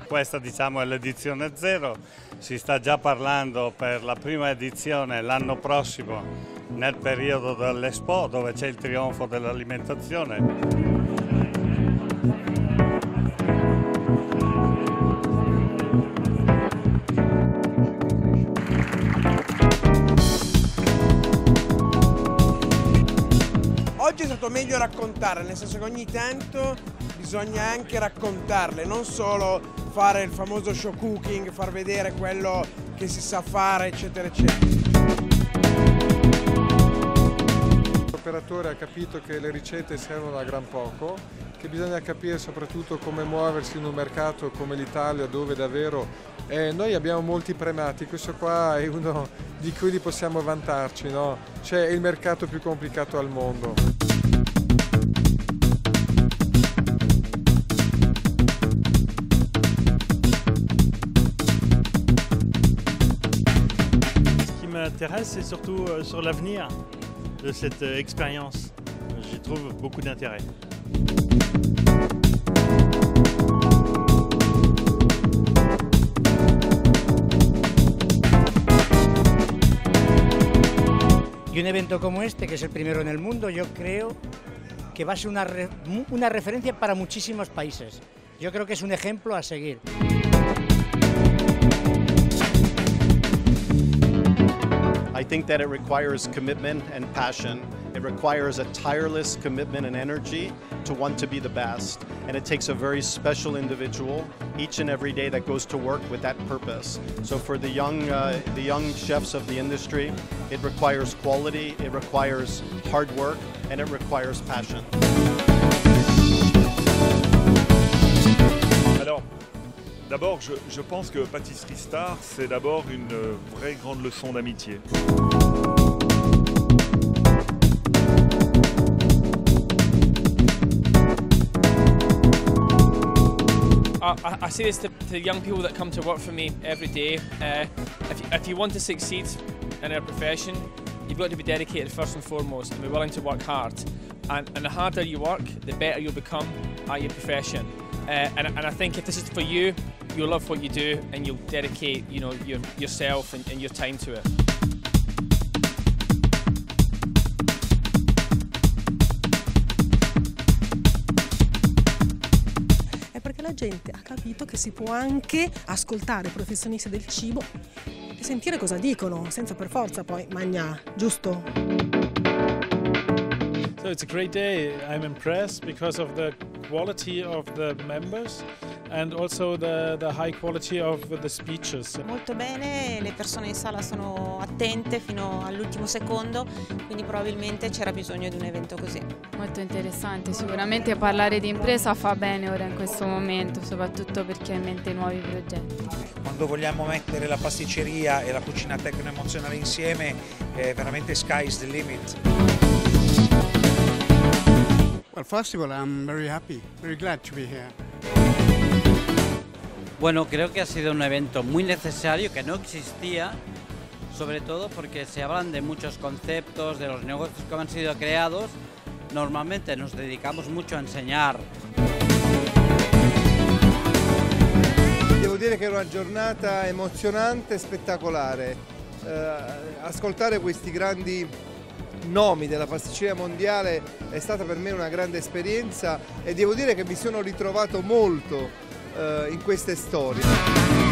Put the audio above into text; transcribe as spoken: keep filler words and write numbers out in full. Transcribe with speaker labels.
Speaker 1: questa diciamo è l'edizione zero, si sta già parlando per la prima edizione l'anno prossimo nel periodo dell'Expo, dove c'è il trionfo dell'alimentazione.
Speaker 2: Oggi è stato meglio raccontare, nel senso che ogni tanto bisogna anche raccontarle, non solo fare il famoso show cooking, far vedere quello che si sa fare, eccetera, eccetera.
Speaker 3: L'operatore ha capito che le ricette servono a gran poco, che bisogna capire soprattutto come muoversi in un mercato come l'Italia, dove davvero eh, noi abbiamo molti primati, questo qua è uno di cui possiamo vantarci, no? C'è il mercato più complicato al mondo.
Speaker 4: Ce qui m'intéresse, c'est surtout sur l'avenir de cette expérience. J'y trouve beaucoup d'intérêt.
Speaker 5: Y un evento como este, que es el primero en el mundo, yo creo que va a ser una, re, una referencia para muchísimos países. Yo creo que es un ejemplo a seguir.
Speaker 6: I think that it requires commitment and passion. It requires a tireless commitment and energy to want to be the best. And it takes a very special individual each and every day that goes to work with that purpose. So for the young, uh, the young chefs of the industry, it requires quality, it requires hard work, and it requires passion.
Speaker 7: Alors, d'abord, je, je pense que Pâtisserie Star, c'est d'abord une vraie grande leçon d'amitié.
Speaker 8: I, I say this to, to the young people that come to work for me every day. Uh, if, you, if you want to succeed in our profession, you've got to be dedicated first and foremost and be willing to work hard. And, and the harder you work, the better you'll become at your profession. Uh, and, and I think if this is for you, you'll love what you do and you'll dedicate, you know, your, yourself and, and your time to it.
Speaker 9: Perché la gente ha capito che si può anche ascoltare i professionisti del cibo e sentire cosa dicono, senza per forza poi mangiare, giusto?
Speaker 10: So it's a great day. I'm impressed because of the quality of the members and also the, the high quality of the speeches.
Speaker 11: Molto bene, le persone in sala sono attente fino all'ultimo secondo, quindi probabilmente c'era bisogno di un evento così.
Speaker 12: Molto interessante, sicuramente parlare di impresa fa bene ora in questo momento, soprattutto perché ha in mente nuovi progetti.
Speaker 13: Quando vogliamo mettere la pasticceria e la cucina tecno-emozionale insieme, è veramente sky's the limit.
Speaker 14: Well, first of all, I'm very happy, very glad to be here.
Speaker 15: Bueno, creo que ha sido un evento muy necesario, que no existía, sobre todo porque se hablan de muchos conceptos, de los negocios que han sido creados. Normalmente nos dedicamos mucho a enseñar.
Speaker 16: Devo dire che è una giornata emozionante e spettacolare. Eh, ascoltare questi grandi nomi della pasticceria mondiale è stata per me una grande esperienza e devo dire che mi sono ritrovato molto in queste storie.